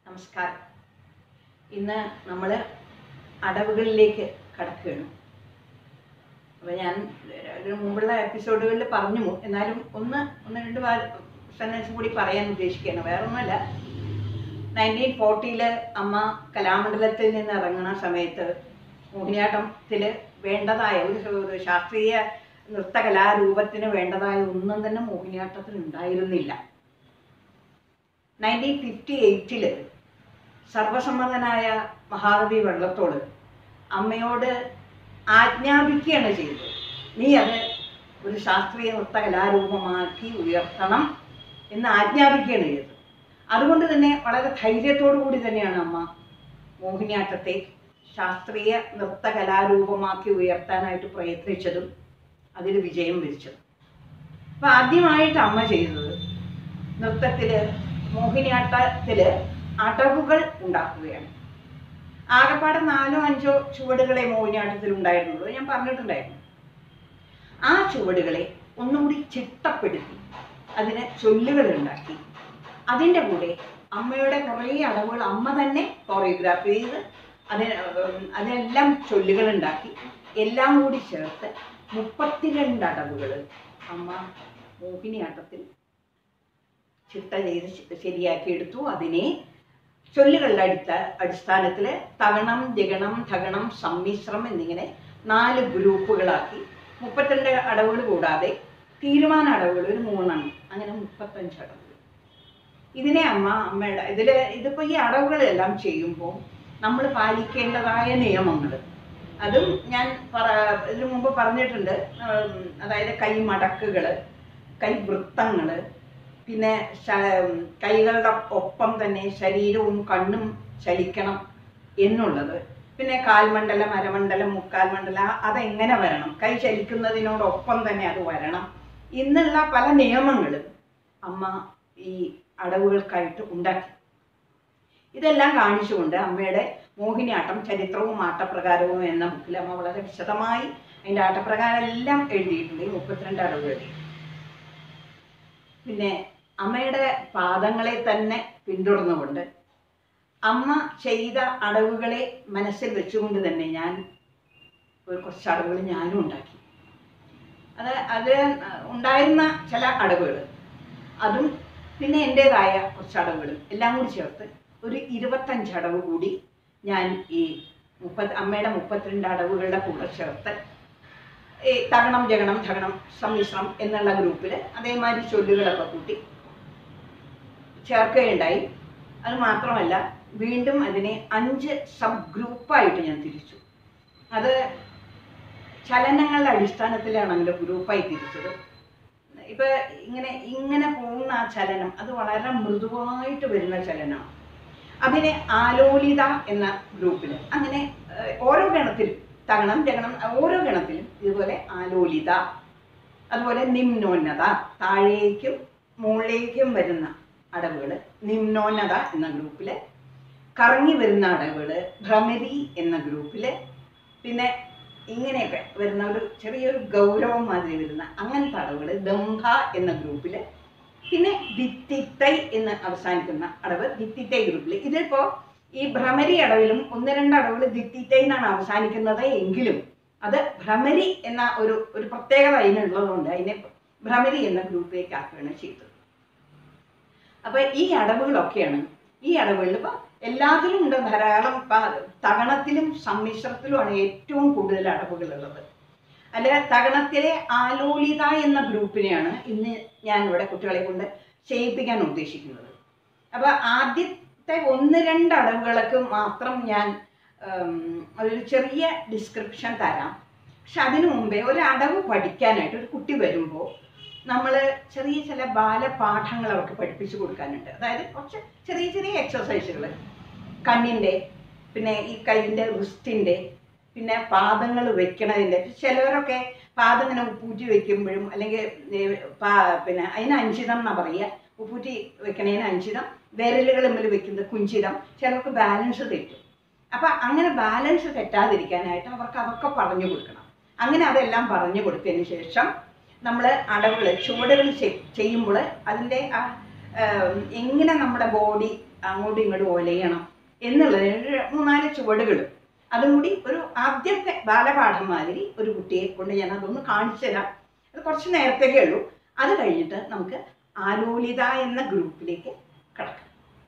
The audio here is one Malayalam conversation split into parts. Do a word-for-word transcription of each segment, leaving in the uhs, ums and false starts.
നമസ്കാരം. ഇന്ന് നമ്മൾ അടവുകളിലേക്ക് കടക്കുകയാണ്. അപ്പോൾ ഞാൻ ഒരു മുമ്പുള്ള എപ്പിസോഡുകളിൽ പറഞ്ഞു, എന്നാലും ഒന്ന് ഒന്ന് രണ്ട് സെൻറ്റൻസ് കൂടി പറയാൻ ഉദ്ദേശിക്കുകയാണ്. വേറൊന്നുമല്ല, നയൻറ്റീൻ ഫോർട്ടിയിൽ അമ്മ കലാമണ്ഡലത്തിൽ നിന്ന് ഇറങ്ങുന്ന സമയത്ത് മോഹിനിയാട്ടത്തിൽ വേണ്ടതായ ഒരു ശാസ്ത്രീയ നൃത്തകലാരൂപത്തിന് വേണ്ടതായ ഒന്നും തന്നെ മോഹിനിയാട്ടത്തിൽ ഉണ്ടായിരുന്നില്ല. നയൻറ്റീൻ ഫിഫ്റ്റി എയ്റ്റിൽ സർവസമ്മതനായ മഹാകവി വള്ളത്തോൾ അമ്മയോട് ആജ്ഞാപിക്കുകയാണ് ചെയ്തത്, നീ അത് ഒരു ശാസ്ത്രീയ നൃത്തകലാരൂപമാക്കി ഉയർത്തണം എന്ന് ആജ്ഞാപിക്കുകയാണ് ചെയ്തത്. അതുകൊണ്ട് തന്നെ വളരെ ധൈര്യത്തോടു കൂടി തന്നെയാണ് അമ്മ മോഹിനിയാട്ടത്തെ ശാസ്ത്രീയ നൃത്തകലാരൂപമാക്കി ഉയർത്താനായിട്ട് പ്രയത്നിച്ചതും അതിൽ വിജയം വരിച്ചതും. അപ്പം ആദ്യമായിട്ട് അമ്മ ചെയ്തത് നൃത്തത്തിൽ മോഹിനിയാട്ടത്തിൽ അടവുകൾ ഉണ്ടാക്കുകയാണ്. ആകെപ്പാടെ നാലോ അഞ്ചോ ചുവടുകളെ മോഹിനിയാട്ടത്തിൽ ഉണ്ടായിരുന്നുള്ളൂ, ഞാൻ പറഞ്ഞിട്ടുണ്ടായിരുന്നു. ആ ചുവടുകളെ ഒന്നുകൂടി ചിട്ടപ്പെടുത്തി അതിന് ചൊല്ലുകൾ ഉണ്ടാക്കി, അതിൻ്റെ കൂടെ അമ്മയുടെ കുറേ അടവുകൾ അമ്മ തന്നെ കൊറിയോഗ്രാഫി ചെയ്ത് അതിന് അതിനെല്ലാം ചൊല്ലുകൾ ഉണ്ടാക്കി എല്ലാം കൂടി ചേർത്ത് മുപ്പത്തിരണ്ട് അടവുകൾ അമ്മ മോഹിനിയാട്ടത്തിൽ ചിട്ട ചെയ്ത് ശരിയാക്കി എടുത്തു. അതിനെ ചൊല്ലുകളുടെ അടുത്ത അടിസ്ഥാനത്തിൽ തകണം, ജഗണം, ധകണം, സമ്മിശ്രം എന്നിങ്ങനെ നാല് ഗ്രൂപ്പുകളാക്കി മുപ്പത്തിരണ്ട് അടവുകൾ കൂടാതെ തീരുമാന അടവുകൾ ഒരു മൂന്നെണ്ണം, അങ്ങനെ മുപ്പത്തഞ്ച് അടവുകൾ. ഇതിനെ അമ്മ അമ്മയുടെ ഇതിൽ ഇതിപ്പോൾ ഈ അടവുകളെല്ലാം ചെയ്യുമ്പോൾ നമ്മൾ പാലിക്കേണ്ടതായ നിയമങ്ങൾ, അതും ഞാൻ പറ ഇതിനു മുമ്പ് പറഞ്ഞിട്ടുണ്ട്. അതായത് കൈമടക്കുകൾ, കൈവൃത്തങ്ങൾ, പിന്നെ കൈകളുടെ ഒപ്പം തന്നെ ശരീരവും കണ്ണും ചലിക്കണം എന്നുള്ളത്, പിന്നെ കാൽമണ്ഡലം, അരമണ്ഡലം, മുക്കാൽ മണ്ഡലം അതെങ്ങനെ വരണം, കൈ ചലിക്കുന്നതിനോടൊപ്പം തന്നെ അത് വരണം എന്നുള്ള പല നിയമങ്ങളും അമ്മ ഈ അടവുകൾക്കായിട്ട് ഉണ്ടാക്കി. ഇതെല്ലാം കാണിച്ചുകൊണ്ട് അമ്മയുടെ മോഹിനിയാട്ടം ചരിത്രവും ആട്ടപ്രകാരവും എന്ന ബുക്കിൽ അമ്മ വളരെ വിശദമായി അതിൻ്റെ ആട്ടപ്രകാരം എല്ലാം എഴുതിയിട്ടുണ്ട്, ഈ മുപ്പത്തിരണ്ട് അടവുകൾ. പിന്നെ അമ്മയുടെ പാദങ്ങളെ തന്നെ പിന്തുടർന്നുകൊണ്ട് അമ്മ ചെയ്ത അടവുകളെ മനസ്സിൽ വെച്ചുകൊണ്ട് തന്നെ ഞാൻ ഒരു കുറച്ച് അടവുകൾ ഞാനും ഉണ്ടാക്കി. അത് അത് ഉണ്ടായിരുന്ന ചില അടവുകൾ, അതും പിന്നെ എൻ്റേതായ കുറച്ച് അടവുകളും എല്ലാം കൂടി ചേർത്ത് ഒരു ഇരുപത്തഞ്ച് അടവ് കൂടി ഞാൻ ഈ മുപ്പത് അമ്മയുടെ മുപ്പത്തിരണ്ട് അടവുകളുടെ കൂടെ ചേർത്ത് ഈ തകണം, ജഗണം, ധകണം, സമ്മിശ്രം എന്നുള്ള ഗ്രൂപ്പിൽ അതേമാതിരി ചൊല്ലുകളൊക്കെ കൂട്ടി ചേർക്കുകയുണ്ടായി. അത് മാത്രമല്ല, വീണ്ടും അതിനെ അഞ്ച് സബ് ഗ്രൂപ്പായിട്ട് ഞാൻ തിരിച്ചു. അത് ചലനങ്ങളുടെ അടിസ്ഥാനത്തിലാണല്ലോ ഗ്രൂപ്പായി തിരിച്ചത്. ഇപ്പം ഇങ്ങനെ ഇങ്ങനെ പോകുന്ന ആ ചലനം അത് വളരെ മൃദുവായിട്ട് വരുന്ന ചലനമാണ്. അതിനെ ആലോലിത എന്ന ഗ്രൂപ്പിൽ, അങ്ങനെ ഓരോ ഗണത്തിലും തകണം, ജഗണം ഓരോ ഗണത്തിലും ഇതുപോലെ ആലോലിത, അതുപോലെ നിമ്നോന്നത, താഴേക്കും മുകളിലേക്കും വരുന്ന അടവുകൾ നിമ്നോന്നത എന്ന ഗ്രൂപ്പിൽ, കറങ്ങി വരുന്ന അടവുകൾ ഭ്രമരി എന്ന ഗ്രൂപ്പിൽ, പിന്നെ ഇങ്ങനെയൊക്കെ വരുന്ന ഒരു ചെറിയൊരു ഗൗരവം മാതിരി വരുന്ന അങ്ങനത്തെ അടവുകൾ ദംഭ എന്ന ഗ്രൂപ്പിൽ, പിന്നെ ദിത്തിത്തൈ എന്ന് അവസാനിക്കുന്ന അടവ് ദിത്തിത്തൈ ഗ്രൂപ്പിൽ. ഇതിപ്പോൾ ഈ ഭ്രമരി അടവിലും ഒന്ന് രണ്ട് അടവുകൾ ദിത്തിത്തൈ എന്നാണ് അവസാനിക്കുന്നത് എങ്കിലും അത് ഭ്രമരി എന്ന ഒരു ഒരു പ്രത്യേകത അതിനുള്ളതുകൊണ്ട് അതിനെ ഭ്രമരി എന്ന ഗ്രൂപ്പിലേക്ക് ആക്കുകയാണ് ചെയ്തത്. അപ്പോൾ ഈ അടവുകളൊക്കെയാണ്, ഈ അടവുകളിൽ ഇപ്പോൾ എല്ലാത്തിലും ഉണ്ട് ധാരാളം. തകണത്തിലും സമ്മിശ്രത്തിലുമാണ് ഏറ്റവും കൂടുതൽ അടവുകളുള്ളത്. അല്ല, തകണത്തിലെ ആലോലിത എന്ന ഗ്രൂപ്പിനെയാണ് ഇന്ന് ഞാൻ ഇവിടെ കുട്ടികളെ കൊണ്ട് ചെയ്യിപ്പിക്കാൻ ഉദ്ദേശിക്കുന്നത്. അപ്പോൾ ആദ്യത്തെ ഒന്ന് രണ്ട് അടവുകൾക്ക് മാത്രം ഞാൻ ഒരു ചെറിയ ഡിസ്ക്രിപ്ഷൻ തരാം. പക്ഷെ അതിനു മുമ്പേ ഒരു അടവ് പഠിക്കാനായിട്ട് ഒരു കുട്ടി വരുമ്പോൾ നമ്മൾ ചെറിയ ചില ബാലപാഠങ്ങൾ അവർക്ക് പഠിപ്പിച്ചു കൊടുക്കാനുണ്ട്. അതായത് കുറച്ച് ചെറിയ ചെറിയ എക്സസൈസുകൾ, കണ്ണിൻ്റെ, പിന്നെ ഈ കൈയിൻ്റെ റിസ്റ്റിൻ്റെ, പിന്നെ പാദങ്ങൾ വെക്കണതിൻ്റെ. ചിലവരൊക്കെ പാദം ഇങ്ങനെ ഉപ്പൂറ്റി വെക്കുമ്പോഴും അല്ലെങ്കിൽ പിന്നെ അതിന് അഞ്ചിതം എന്നാണ് പറയുക, ഉപ്പൂറ്റി വെക്കണതിന് അഞ്ചിതം, വിരലുകൾ തമ്മിൽ വെക്കുന്നത് കുഞ്ചിതം. ചിലർക്ക് ബാലൻസ് തെറ്റും. അപ്പം അങ്ങനെ ബാലൻസ് തെറ്റാതിരിക്കാനായിട്ട് അവർക്ക് അതൊക്കെ പറഞ്ഞു കൊടുക്കണം. അങ്ങനെ അതെല്ലാം പറഞ്ഞു കൊടുത്തതിന് ശേഷം നമ്മൾ അടവുകൾ ചുവടുകൾ ചെയ്യുമ്പോൾ അതിൻ്റെ എങ്ങനെ നമ്മുടെ ബോഡി അങ്ങോട്ടും ഇങ്ങോട്ടും ഒലയണം എന്നുള്ളതിന് മൂന്നാല് ചുവടുകൾ. അതും കൂടി ഒരു ആദ്യത്തെ ബാലപാഠം മാതിരി ഒരു കുട്ടിയെ കൊണ്ട് ഞാൻ അതൊന്ന് കാണിച്ചു തരാം. അത് കുറച്ച് നേരത്തേക്കേ ഉള്ളൂ. അത് കഴിഞ്ഞിട്ട് നമുക്ക് ആലോലിത എന്ന ഗ്രൂപ്പിലേക്ക് കടക്കാം.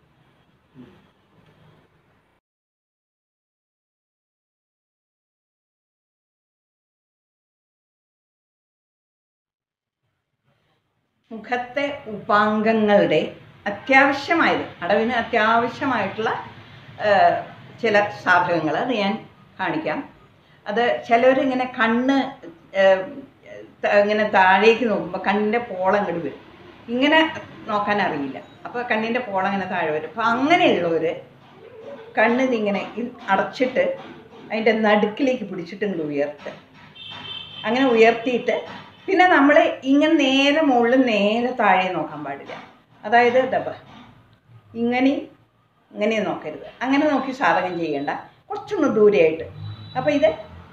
മുഖത്തെ ഉപാംഗങ്ങളുടെ അത്യാവശ്യമായത്, അടവിന് അത്യാവശ്യമായിട്ടുള്ള ചില സാധകങ്ങൾ അത് ഞാൻ കാണിക്കാം. അത് ചിലവരിങ്ങനെ കണ്ണ് ഇങ്ങനെ താഴേക്ക് നോക്കുമ്പോൾ കണ്ണിൻ്റെ പോളങ്ങോട്ട് വരും. ഇങ്ങനെ നോക്കാൻ അറിയില്ല, അപ്പോൾ കണ്ണിൻ്റെ പോളങ്ങനെ താഴെ വരും. അപ്പോൾ അങ്ങനെയുള്ളവർ കണ്ണിതിങ്ങനെ അടച്ചിട്ട് അതിൻ്റെ നടുക്കിലേക്ക് പിടിച്ചിട്ട് ഇങ്ങോട്ട് ഉയർത്തുക. അങ്ങനെ ഉയർത്തിയിട്ട് പിന്നെ നമ്മൾ ഇങ്ങനെ നേരെ മുകളിൽ നേരെ താഴെ നോക്കാൻ പാടില്ല. അതായത് ദബ ഇങ്ങനെയും ഇങ്ങനെയും നോക്കരുത്. അങ്ങനെ നോക്കി സാധകം ചെയ്യേണ്ട, കുറച്ചൊന്ന് ദൂരെയായിട്ട്. അപ്പോൾ ഇത്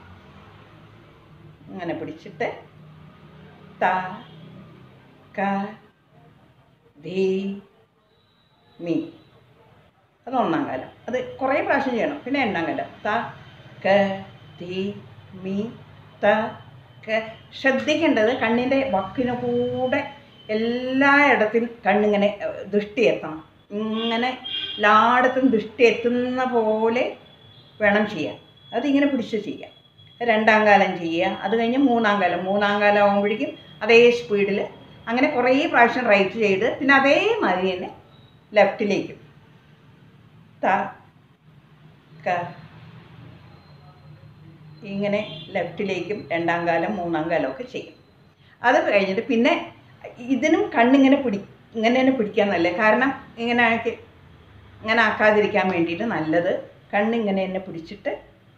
ഇങ്ങനെ പിടിച്ചിട്ട് ത ക ധീ മീ, അത് ഒന്നാം കാലം. അത് കുറേ പ്രാവശ്യം ചെയ്യണം. പിന്നെ രണ്ടാം കാലം ത ക ധീ മീ ത ക. ശ്രദ്ധിക്കേണ്ടത് കണ്ണിൻ്റെ വക്കിന് കൂടെ എല്ലായിടത്തും കണ്ണിങ്ങനെ ദൃഷ്ടി എത്തണം. ഇങ്ങനെ എല്ലായിടത്തും ദൃഷ്ടി എത്തുന്ന പോലെ വേണം ചെയ്യാൻ. അതിങ്ങനെ പിടിച്ച് ചെയ്യാം. രണ്ടാം കാലം ചെയ്യുക. അത് കഴിഞ്ഞ് മൂന്നാം കാലം മൂന്നാം കാലം ആകുമ്പോഴേക്കും അതേ സ്പീഡിൽ അങ്ങനെ കുറേ പ്രാവശ്യം റൈറ്റ് ചെയ്ത് പിന്നെ അതേമാതിരി തന്നെ ലെഫ്റ്റിലേക്കും ത ക ഇങ്ങനെ ലെഫ്റ്റിലേക്കും രണ്ടാം കാലം മൂന്നാം കാലമൊക്കെ ചെയ്യും. അത് കഴിഞ്ഞിട്ട് പിന്നെ ഇതിനും കണ്ണിങ്ങനെ പിടി ഇങ്ങനെ തന്നെ പിടിക്കാൻ നല്ലത്. കാരണം ഇങ്ങനെ ആക്കി ഇങ്ങനെ ആക്കാതിരിക്കാൻ വേണ്ടിയിട്ട് നല്ലത് കണ്ണിങ്ങനെ തന്നെ പിടിച്ചിട്ട്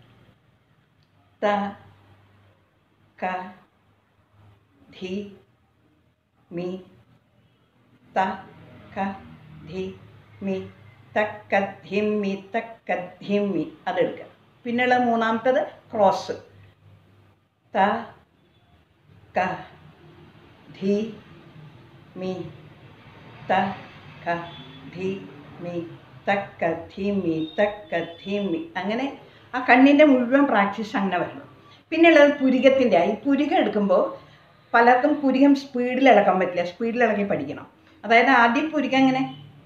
ത ക ധീ മീ ത ക ധീ മീ തക്ക ധിമ്മി തക്ക ധിമ്മി അതെടുക്കുക. പിന്നെയുള്ള മൂന്നാമത്തത് ക്രോസ് ത ക ധീ മീ ത ക ധീ മീ തക്ക ധീമി തക്ക ധീമി. അങ്ങനെ ആ കണ്ണിൻ്റെ മുഴുവൻ പ്രാക്ടീസ് അങ്ങനെ വരണം. പിന്നെയുള്ളത് പുരികത്തിൻ്റെ. ഈ പുരികം എടുക്കുമ്പോൾ പലർക്കും പുരികം സ്പീഡിൽ ഇളക്കാൻ പറ്റില്ല. സ്പീഡിൽ ഇളക്കി പഠിക്കണം. അതായത് ആദ്യം പുരികം ഇങ്ങനെ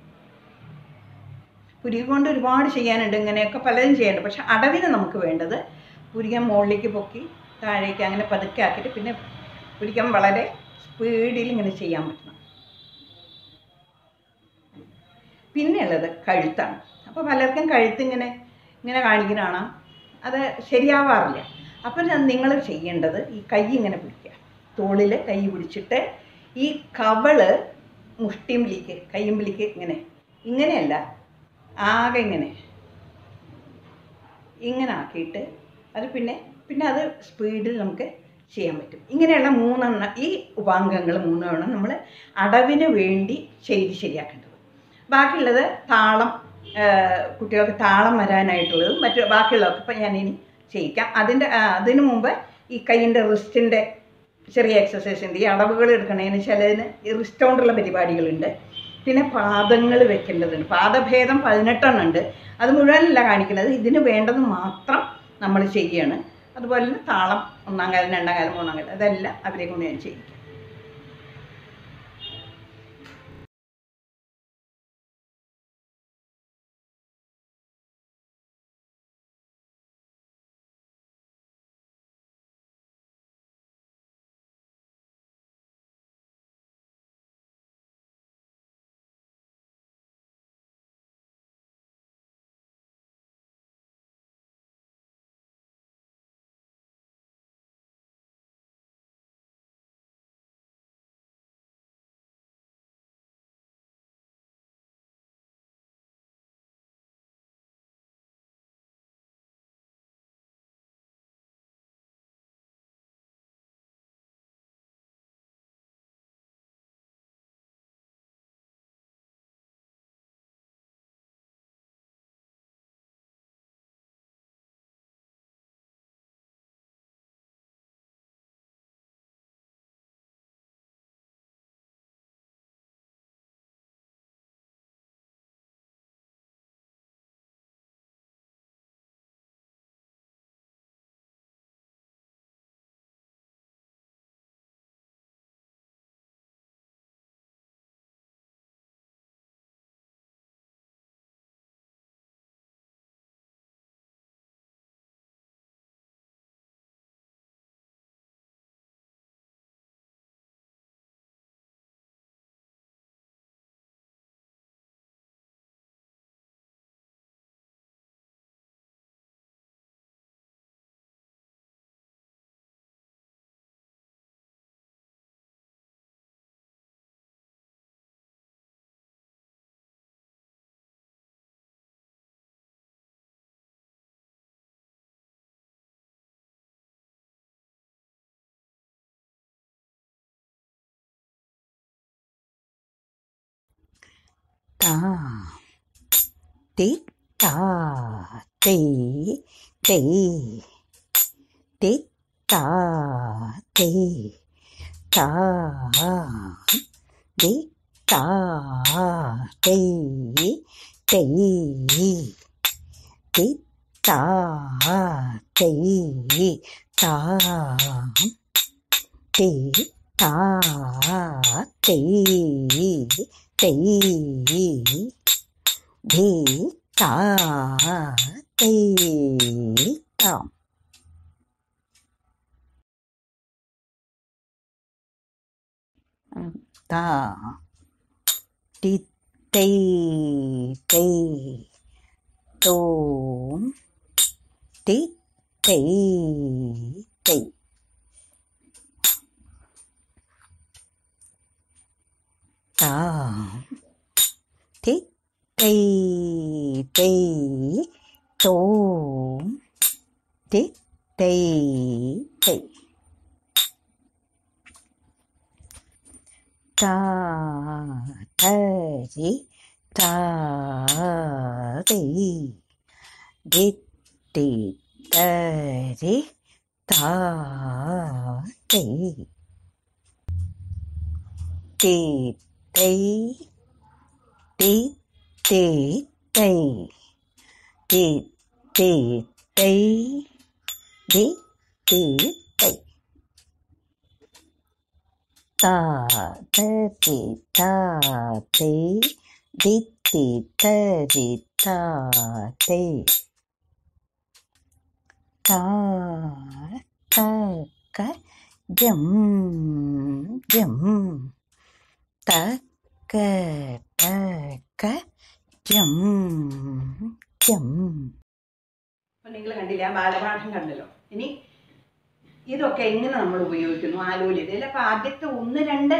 പുരികം കൊണ്ട് ഒരുപാട് ചെയ്യാനുണ്ട്, ഇങ്ങനെയൊക്കെ പലതും ചെയ്യാനുണ്ട്. പക്ഷെ അടവിന് നമുക്ക് വേണ്ടത് പുരികം മുകളിലേക്ക് പൊക്കി താഴേക്ക് അങ്ങനെ പതുക്കെ ആക്കിയിട്ട് പിന്നെ പുരികം വളരെ സ്പീഡിൽ ഇങ്ങനെ ചെയ്യാൻ പറ്റണം. പിന്നെയുള്ളത് കഴുത്താണ്. അപ്പോൾ പലർക്കും കഴുത്ത് ഇങ്ങനെ ഇങ്ങനെ കാണിക്കുന്നതാണ്, അത് ശരിയാവാറില്ല. അപ്പം നിങ്ങൾ ചെയ്യേണ്ടത് ഈ കൈ ഇങ്ങനെ പിടിക്കുക. തോളിൽ കൈ പിടിച്ചിട്ട് ഈ കവള് മുഷ്ടിമ്പിലേക്ക് കയ്യുമ്പിലേക്ക് ഇങ്ങനെ ഇങ്ങനെയല്ല, ആകെ ഇങ്ങനെ ഇങ്ങനെ ആക്കിയിട്ട് അത് പിന്നെ പിന്നെ അത് സ്പീഡിൽ നമുക്ക് ചെയ്യാൻ പറ്റും. ഇങ്ങനെയുള്ള മൂന്നെണ്ണം ഈ ഉപാംഗങ്ങൾ മൂന്നെണ്ണം നമ്മൾ അടവിന് വേണ്ടി ചെയ്ത് ശരിയാക്കേണ്ടത്. ബാക്കിയുള്ളത് താളം, കുട്ടികൾക്ക് താളം വരാനായിട്ടുള്ളതും മറ്റു ബാക്കിയുള്ളതൊക്കെ ഇപ്പം ഞാനിനി ചെയ്യിക്കാം. അതിൻ്റെ അതിനു മുമ്പ് ഈ കൈയിൻ്റെ റിസ്റ്റിൻ്റെ ചെറിയ എക്സസൈസ് ഉണ്ട്. ഈ അടവുകൾ എടുക്കണതിന് ചിലതിന് ഈ റിസ്റ്റ് കൊണ്ടുള്ള പരിപാടികളുണ്ട്. പിന്നെ പാദങ്ങൾ വെക്കേണ്ടതുണ്ട്. പാദഭേദം പതിനെട്ടെണ്ണം ഉണ്ട്. അത് മുഴുവനല്ല കാണിക്കുന്നത്, ഇതിന് വേണ്ടത് മാത്രം നമ്മൾ ചെയ്യുകയാണ്. അതുപോലെ തന്നെ താളം ഒന്നാം കാലം രണ്ടാം കാലം മൂന്നാം കാലം അതെല്ലാം അവരെ കൊണ്ട് ഞാൻ ചെയ്യിക്കും. ta ti ta ti ti ti ta ti ta ti ta ti ti ti ta ti ta ti ta ti ti đi ta ti ta ta ti ti ti tu ti ti ti ta ti ti ti tu ti ti ti ta ta ti ta ti di ti ta ti ta ti ti ti ti ti ti ti ti ti di ti ti ta ta ti ta ti di ti ta di ta ti ta ta ka jam jam ta ka ta ka jam jam. അപ്പൊ നിങ്ങൾ കണ്ടില്ല, ബാലപാഠം കണ്ടല്ലോ. ഇനി ഇതൊക്കെ എങ്ങനെ നമ്മൾ ഉപയോഗിക്കുന്നു ആലോചിച്ചില്ല. അപ്പൊ ആദ്യത്തെ ഒന്ന് രണ്ട്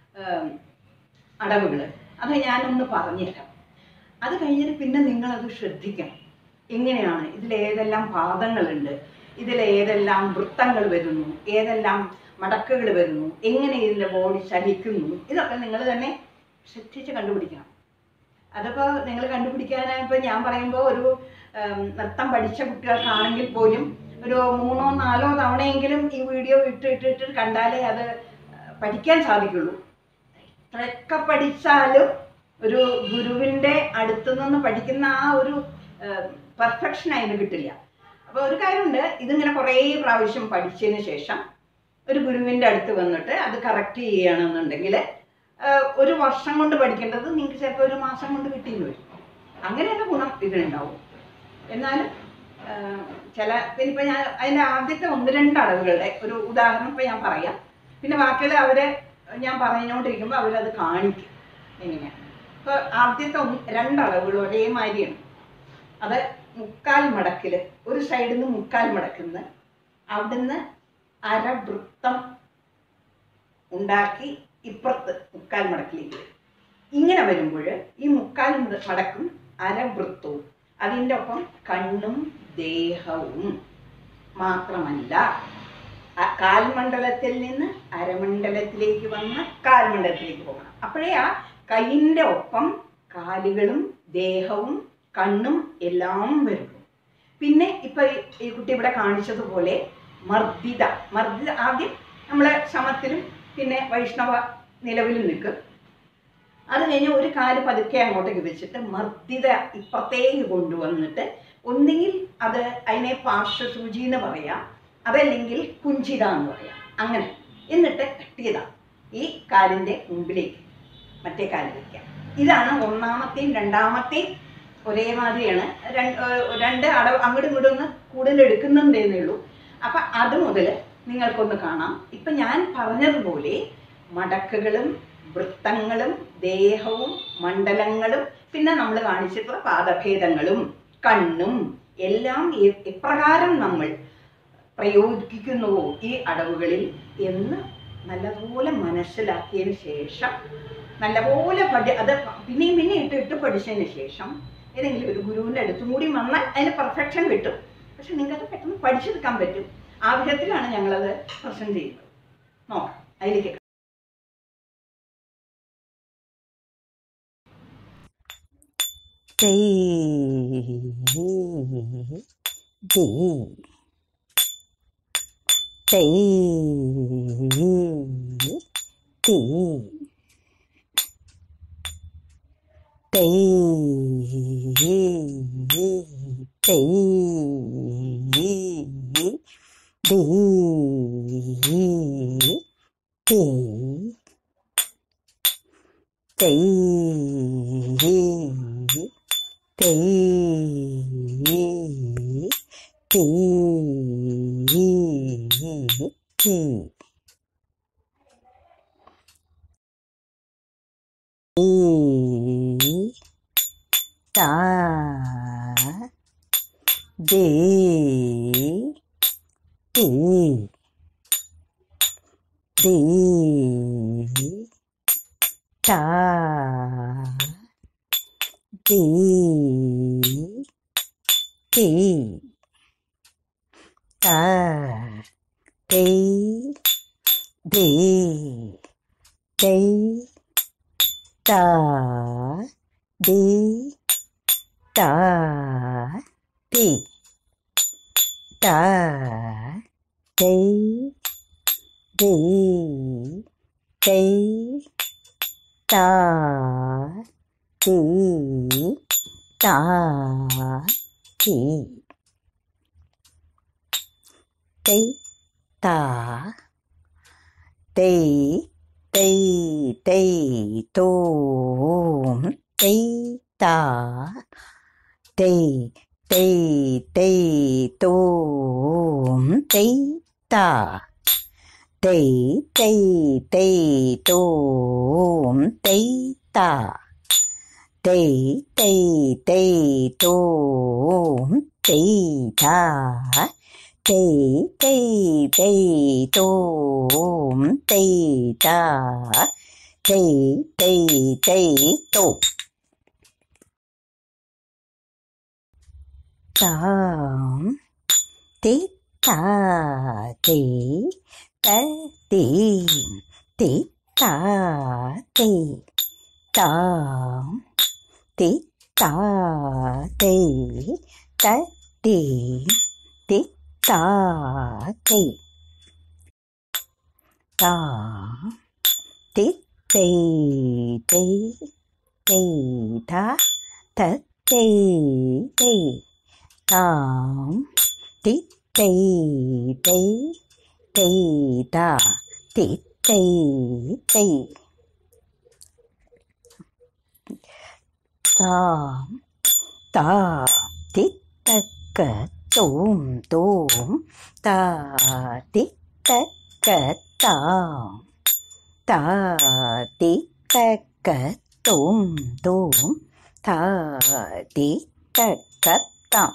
അടവുകൾ അത് ഞാനൊന്ന് പറഞ്ഞുതരാം. അത് കഴിഞ്ഞിട്ട് പിന്നെ നിങ്ങളത് ശ്രദ്ധിക്കണം. എങ്ങനെയാണ് ഇതിലേതെല്ലാം പാദങ്ങളുണ്ട്, ഇതിലേതെല്ലാം വൃത്തങ്ങൾ വരുന്നു, ഏതെല്ലാം മടക്കുകൾ വരുന്നു, എങ്ങനെ ഇതിൻ്റെ ബോഡി ചലിക്കുന്നു, ഇതൊക്കെ നിങ്ങൾ തന്നെ ശ്രദ്ധിച്ച് കണ്ടുപിടിക്കണം. അതിപ്പോൾ നിങ്ങൾ കണ്ടുപിടിക്കാനായപ്പോൾ ഞാൻ പറയുമ്പോൾ ഒരു നൃത്തം പഠിച്ച കുട്ടികൾക്കാണെങ്കിൽ പോലും ഒരു മൂന്നോ നാലോ തവണയെങ്കിലും ഈ വീഡിയോ ഇട്ട് ഇട്ടിട്ട് കണ്ടാലേ അത് പഠിക്കാൻ സാധിക്കുള്ളൂ. എത്രയൊക്കെ പഠിച്ചാലും ഒരു ഗുരുവിൻ്റെ അടുത്തു നിന്ന് പഠിക്കുന്ന ആ ഒരു പെർഫെക്ഷൻ അതിന് കിട്ടില്ല. അപ്പോൾ ഒരു കാര്യമുണ്ട്, ഇതിങ്ങനെ കുറേ പ്രാവശ്യം പഠിച്ചതിന് ശേഷം ഒരു ഗുരുവിൻ്റെ അടുത്ത് വന്നിട്ട് അത് കറക്റ്റ് ചെയ്യുകയാണെന്നുണ്ടെങ്കിൽ ഒരു വർഷം കൊണ്ട് പഠിക്കേണ്ടത് നിങ്ങൾക്ക് ചിലപ്പോൾ ഒരു മാസം കൊണ്ട് കിട്ടിയെന്ന് വരും. അങ്ങനെയുള്ള ഗുണം ഇതിനുണ്ടാവും. എന്നാലും ചില ഇനിയിപ്പോൾ ഞാൻ അതിൻ്റെ ആദ്യത്തെ ഒന്ന് രണ്ട് അളവുകളുടെ ഒരു ഉദാഹരണം ഇപ്പോൾ ഞാൻ പറയാം. പിന്നെ ബാക്കിയുള്ള അവരെ ഞാൻ പറഞ്ഞുകൊണ്ടിരിക്കുമ്പോൾ അവരത് കാണിക്കും എങ്ങനെയാണ്. ഇപ്പോൾ ആദ്യത്തെ ഒന്ന് രണ്ട് അളവുകൾ ഒരേമാതിരിയാണ്. അത് മുക്കാൽ മടക്കിൽ ഒരു സൈഡിൽ നിന്ന് മുക്കാൽ മടക്കുന്ന അവിടുന്ന് അരവൃത്തം ഉണ്ടാക്കി ഇപ്പുറത്ത് മുക്കാൽ മടക്കിലേക്ക് ഇങ്ങനെ വരുമ്പോൾ ഈ മുക്കാൽ മടക്കും അരവൃത്തവും അതിൻ്റെ ഒപ്പം കണ്ണും ദേഹവും മാത്രമല്ല, കാൽമണ്ഡലത്തിൽ നിന്ന് അരമണ്ഡലത്തിലേക്ക് വന്ന് കാൽമണ്ഡലത്തിലേക്ക് പോകണം. അപ്പോഴേ ആ കൈയിൻ്റെ ഒപ്പം കാലുകളും ദേഹവും കണ്ണും എല്ലാം വരുന്നു. പിന്നെ ഇപ്പൊ ഈ കുട്ടി ഇവിടെ കാണിച്ചതുപോലെ മർദ്ദിത മർദ്ദിത ആദ്യം നമ്മളെ സമത്തിലും പിന്നെ വൈഷ്ണവ നിലവിലും നിൽക്കും. അത് കഴിഞ്ഞ് ഒരു കാല് പതുക്കെ അങ്ങോട്ടേക്ക് വെച്ചിട്ട് മർദ്ദിത ഇപ്പുറത്തേക്ക് കൊണ്ടുവന്നിട്ട് ഒന്നുകിൽ അത് അതിനെ പാർശ്വസൂചി എന്ന് പറയാം, അതല്ലെങ്കിൽ കുഞ്ചിത എന്ന് പറയാം. അങ്ങനെ എന്നിട്ട് കട്ടിയത ഈ കാലിൻ്റെ മുമ്പിലേക്ക് മറ്റേ കാലിൽ വയ്ക്കാം. ഇതാണ് ഒന്നാമത്തെയും രണ്ടാമത്തെയും ഒരേമാതിരിയാണ്. രണ്ട് രണ്ട് അടവ് അങ്ങോട്ടും ഇങ്ങോട്ടും ഒന്ന് കൂടുതൽ എടുക്കുന്നുണ്ടെന്നേ ഉള്ളൂ. അപ്പം അത് മുതൽ നിങ്ങൾക്കൊന്ന് കാണാം. ഇപ്പം ഞാൻ പറഞ്ഞതുപോലെ മടക്കുകളും വൃത്തങ്ങളും ദേഹവും മണ്ഡലങ്ങളും പിന്നെ നമ്മൾ കാണിച്ചിട്ടുള്ള പാദഭേദങ്ങളും കണ്ണും എല്ലാം എപ്രകാരം നമ്മൾ പ്രയോഗിക്കുന്നുവോ ഈ അടവുകളിൽ എന്ന് നല്ലപോലെ മനസ്സിലാക്കിയതിന് ശേഷം നല്ലപോലെ പഠി അത് പിന്നെയും പിന്നെ ഇട്ട് ഇട്ട് പഠിച്ചതിന് ശേഷം ഏതെങ്കിലും ഒരു ഗുരുവിൻ്റെ അടുത്തും കൂടി വന്നാൽ അതിന് പെർഫെക്ഷൻ കിട്ടും. പക്ഷെ നിങ്ങൾക്കത് പെട്ടെന്ന് പഠിച്ചെടുക്കാൻ പറ്റും. ആ വിധത്തിലാണ് ഞങ്ങളത് പ്രസൻറ്റ് ചെയ്യുന്നത്. നോക്കാം അതിലേക്ക്. tê đi tê đi tê tê đi tê tê tê tê tê ta đi đi đi ta đi đi ta đi đi đi ta đi ta đi ta đi đi đi ta đi ta đi tí ta tí tí tí tùm tí ta tí tí tí tùm tí ta tí tí tí tùm tí ta tí tí tí tùm tí ta tí tí tí tùm tí ta tí tí tí tùm tóm tí ta tí té tí tí ta tí tóm tí ta tí té tí tí ta tí tóm tí tí tí tí ta té tí tí tóm tí tí tí tí ta tí tí tí tóm ta tí ta cỡ tùm tùm ta tí ta cỡ tóm ta tí ta cỡ tùm tùm ta tí ta cỡ tóm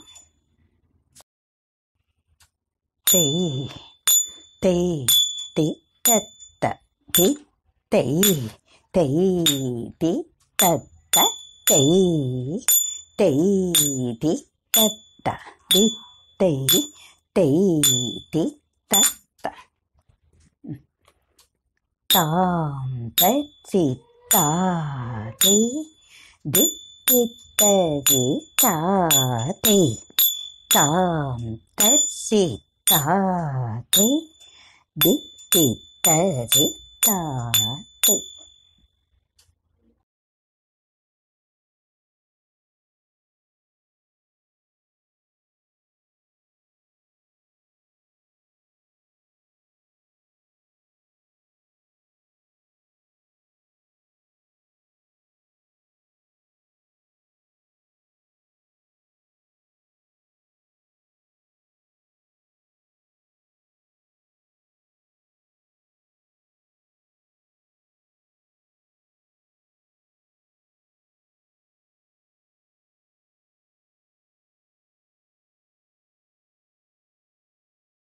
tí tí tí ta ta tí tí tí tí ta ta tí tí tí ta ta tí tí tí tí ta ta tóm té tí ta tí đi đi té tí ta tí tóm té tí ta tí đi đi té tí ta